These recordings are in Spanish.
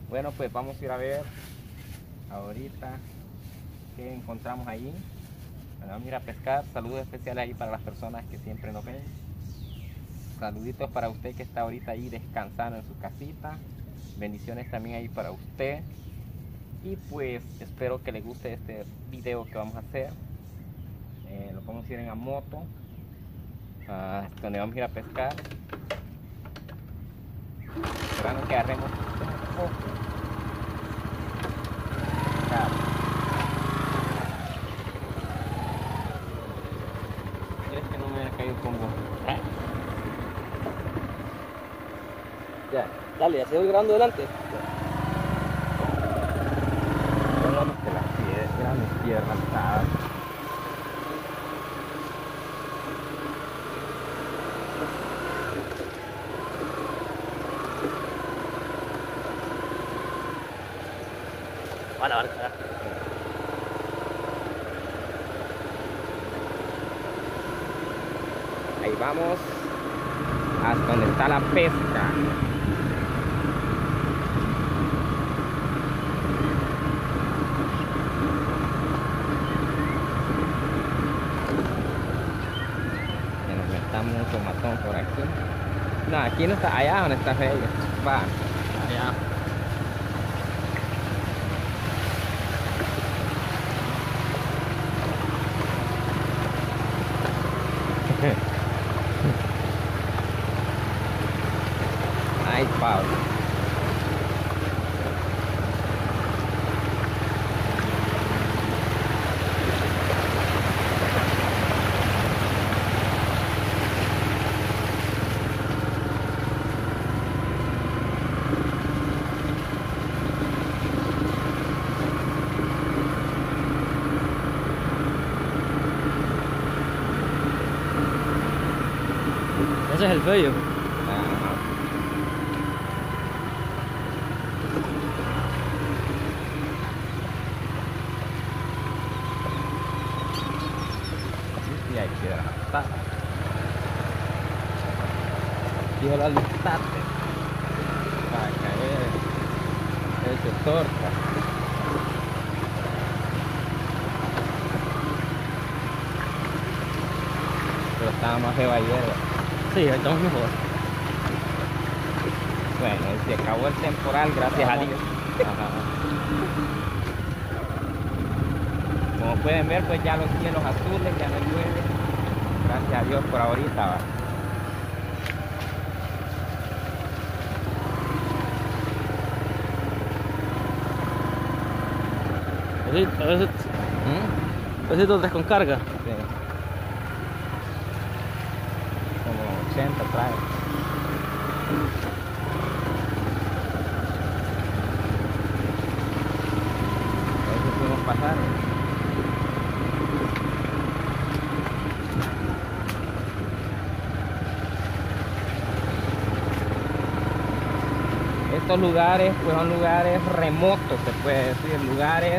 Bueno, pues vamos a ir a ver ahorita qué encontramos ahí. Bueno, vamos a ir a pescar. Saludos especiales ahí para las personas que siempre nos ven. Saluditos para usted que está ahorita ahí descansando en su casita. Bendiciones también ahí para usted. Y pues espero que le guste este video que vamos a hacer. Lo vamos a ir en la moto, donde vamos a ir a pescar. Esperando que agarremos un poco. ¿Quieres que no me haya caído con vos? Ya, dale, ya se voy grabando delante. Pongamos que las grandes piedras alzadas. Va la barca. Ahí vamos hasta donde está la pesca. Ya nos metamos un tomatón por aquí. No, aquí no está, allá donde está ella. Va, allá. Ay, Pablo. Ese es el feo. Y hay piedras alzadas. Dijo la listate para caer ese torta. Pero estaba más de hierba. Sí, ahí estamos mejor. Bueno, se acabó el temporal, gracias a Dios. Ajá. Como pueden ver, pues ya los cielos azules, ya no llueve. Gracias a Dios por ahorita, va. A veces dos con carga. Sí. Como 80 trae. A veces pudimos pasar. Estos lugares pues son lugares remotos, se puede decir, lugares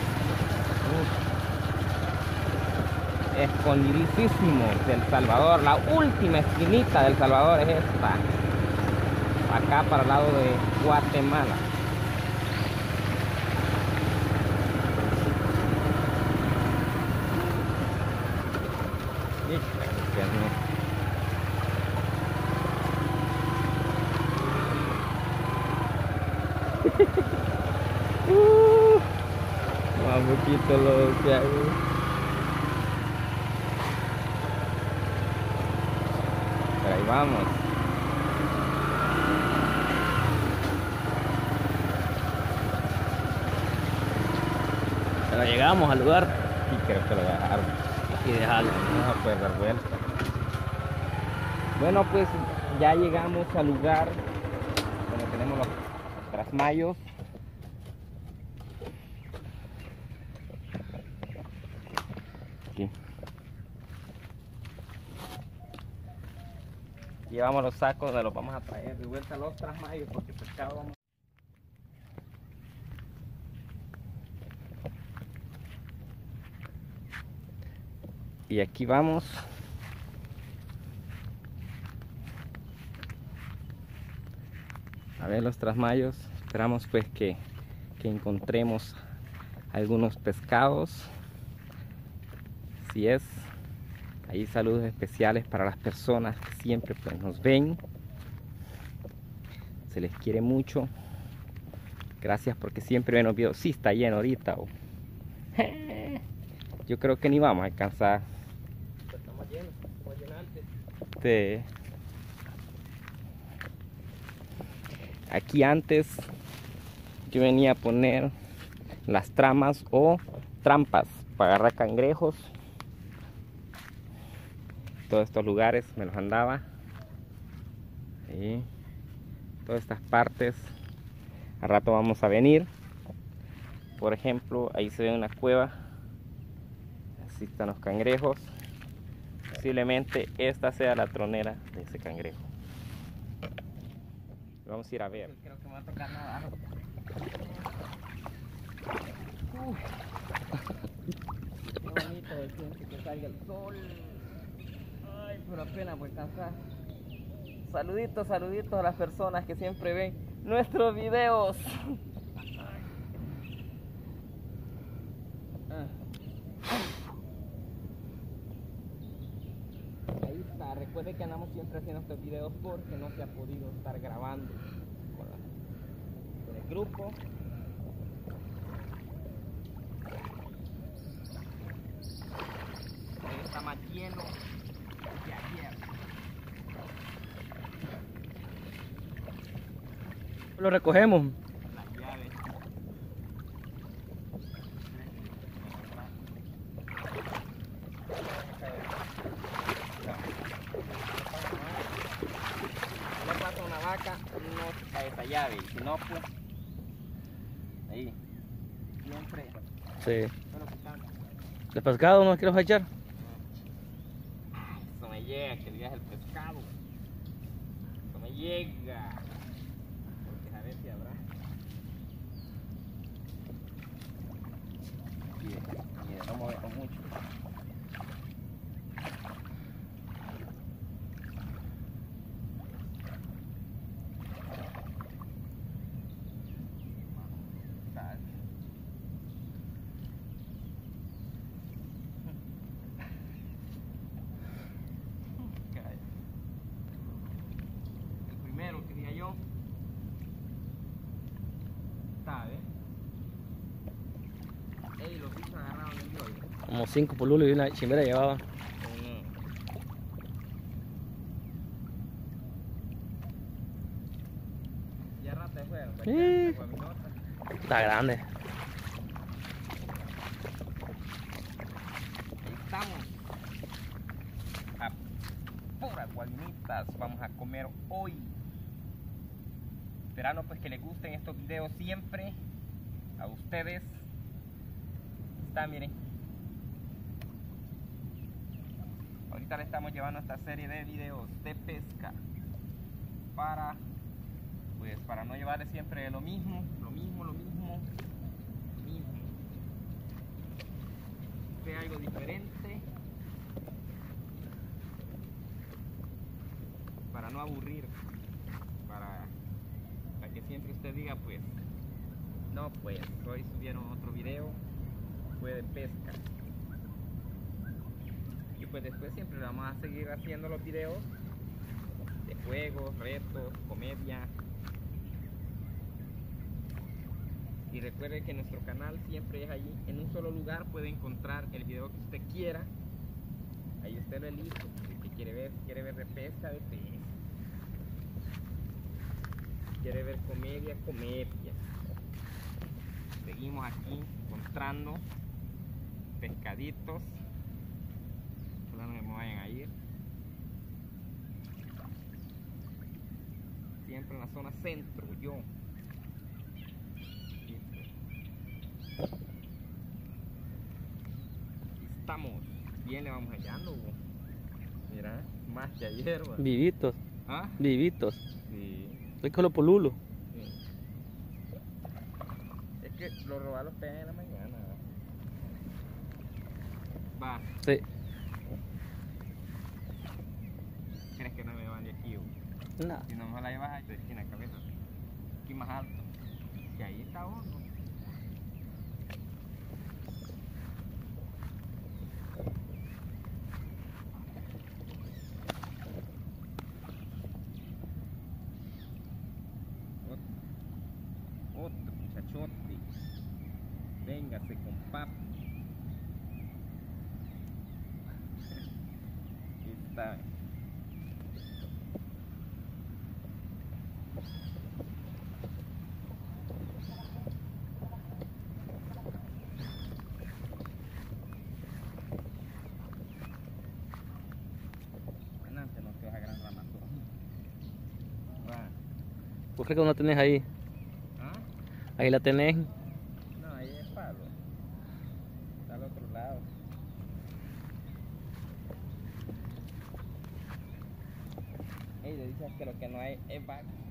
escondidísimos del Salvador. La última esquinita del Salvador es esta, acá para el lado de Guatemala. Más poquito lo que hay. Pero ahí vamos. Pero llegamos al lugar Y creo que lo dejaron. y dejarlo. No puede dar vuelta. Bueno, pues ya llegamos al lugar donde tenemos los trasmayos. Aquí. Llevamos los sacos donde los vamos a traer de vuelta a los trasmayos porque pescado vamos. Y aquí vamos. A ver los trasmayos. Esperamos pues que encontremos algunos pescados. Así es. Ahí saludos especiales para las personas que siempre pues nos ven. Se les quiere mucho. Gracias porque siempre ven los videos. Sí, está lleno ahorita. Yo creo que ni vamos a alcanzar. Estamos llenos, estamos llenantes. Sí. Aquí antes yo venía a poner las tramas o trampas para agarrar cangrejos. Todos estos lugares me los andaba. Sí. Todas estas partes. Al rato vamos a venir. Por ejemplo, ahí se ve una cueva. Así están los cangrejos. Posiblemente esta sea la tronera de ese cangrejo. Vamos a ir a ver. Creo que me va a tocar nada. Qué bonito el tiempo que salga el sol. Ay, pero apenas voy a cansar. Saluditos, saluditos a las personas que siempre ven nuestros videos. Ahí está, recuerde que andamos siempre haciendo estos videos porque no se ha podido estar grabando con el grupo. Ahí está más lleno que ayer. Lo recogemos. Las llaves. Le pasa una vaca, no cae esa llave, y si no, pues ahí siempre Sí. solo que están. ¿De pescado no quieres echar? Eso me llega, que digas el pescado. Eso me llega. Porque a ver si habrá. Y no movemos mucho. El primero, quería yo. Está, ¿eh? Ey, los bichos agarraron el yoyo. Como 5 pululos y una chimera llevaba. Ya rato de juego. Sí. Está grande. Ahí estamos. A puras gualinitas vamos a comer hoy. Esperando pues que les gusten estos videos siempre. A ustedes. Está, miren. Ahorita le estamos llevando esta serie de videos de pesca. Para no llevarles siempre lo mismo. Sea algo diferente. Para no aburrir. Para que siempre usted diga pues. No pues, hoy subieron otro video. Fue de pesca. Y pues después siempre vamos a seguir haciendo los videos de juegos, retos, comedia. Y recuerde que nuestro canal siempre es allí, en un solo lugar puede encontrar el video que usted quiera. Ahí usted lo elige, si quiere ver de pesca, de pesca. Quiere ver comedia, comedia. Seguimos aquí encontrando pescaditos. Ojalá no me vayan a ir. Siempre en la zona centro, yo. Estamos. Bien le vamos hallando. Mira, más que ayer. ¿Va? Vivitos. ¿Ah? Vivitos. Sí. Es que los pululos. Sí. Es que los robados los pegan en la mañana. Va. Sí. ¿Crees que no me van de aquí? Nada. Si no me la llevas ahí, te en la cabeza. aquí más alto. Y ahí está uno. Otro muchachote. Véngase con papi. Aquí está. Antes no te vas a gran ramazón. Va. ¿Vos crees que no tenés ahí? ¿Ah? Ahí la tenés. No, ahí es palo. Está al otro lado. Ey, le dices que lo que no hay es vaca.